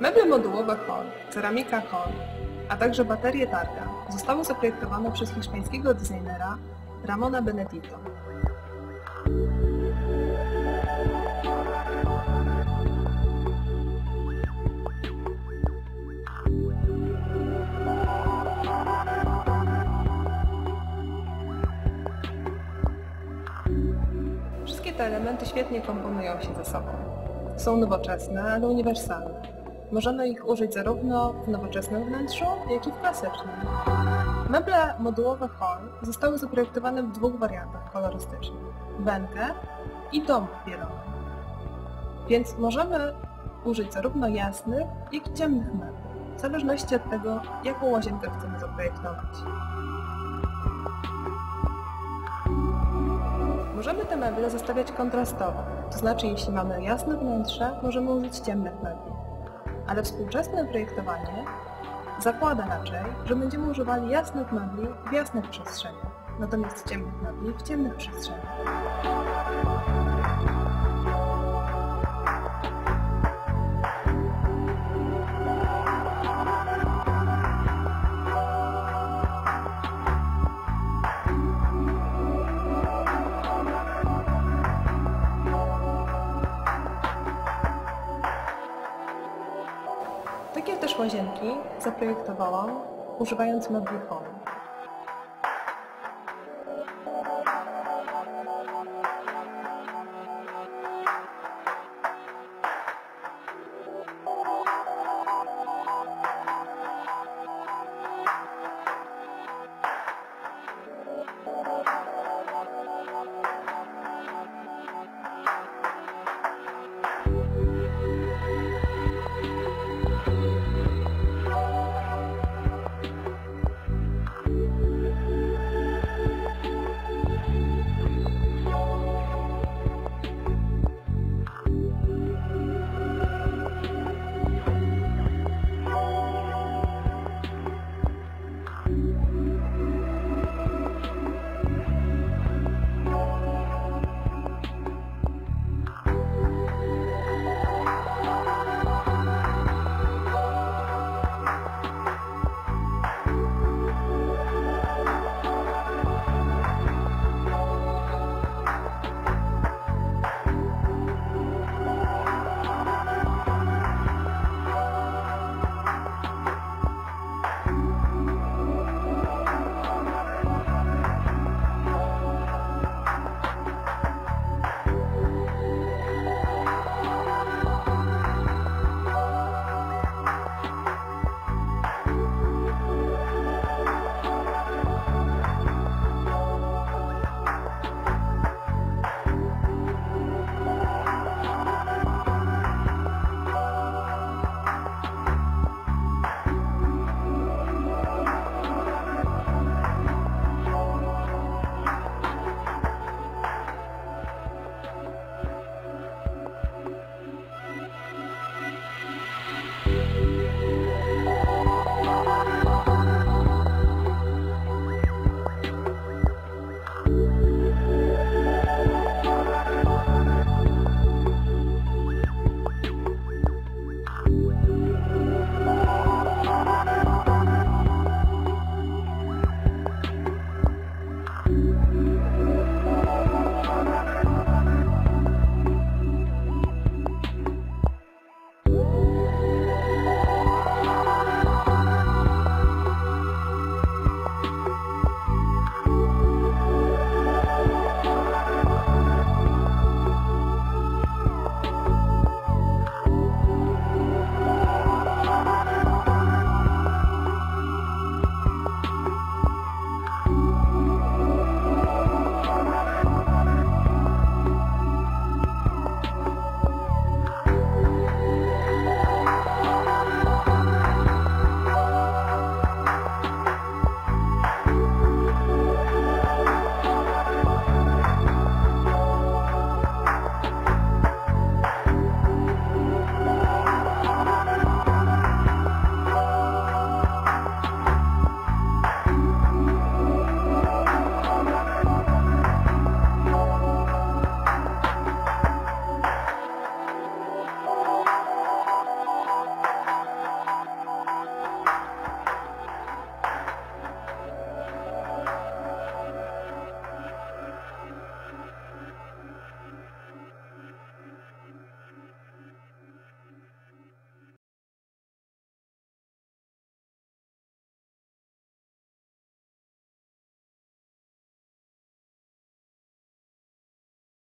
Meble modułowe Hall, ceramika Hall, a także baterie Targa zostały zaprojektowane przez hiszpańskiego designera Ramona Benedito. Wszystkie te elementy świetnie komponują się ze sobą. Są nowoczesne, ale uniwersalne. Możemy ich użyć zarówno w nowoczesnym wnętrzu, jak i w klasycznym. Meble modułowe Hall zostały zaprojektowane w dwóch wariantach kolorystycznych: węgę i dom bielowy. Więc możemy użyć zarówno jasnych, jak i ciemnych mebli, w zależności od tego, jaką łazienkę chcemy zaprojektować. Możemy te meble zostawiać kontrastowo, to znaczy jeśli mamy jasne wnętrze, możemy użyć ciemnych mebli. Ale współczesne projektowanie zakłada raczej, że będziemy używali jasnych mebli w jasnych przestrzeniach, natomiast ciemnych mebli w ciemnych przestrzeniach. Takie też łazienki zaprojektowałam używając mebli Hall.